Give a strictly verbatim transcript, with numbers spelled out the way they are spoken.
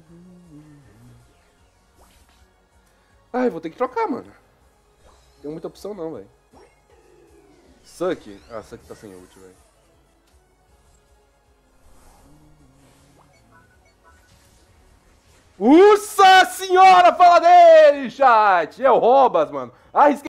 Ai, vou ter que trocar, mano. Não tem muita opção não, velho. Suck. Ah, Suck tá sem ult, velho. Nossa senhora, fala dele, chat! É o Robas, mano. Arrisquei.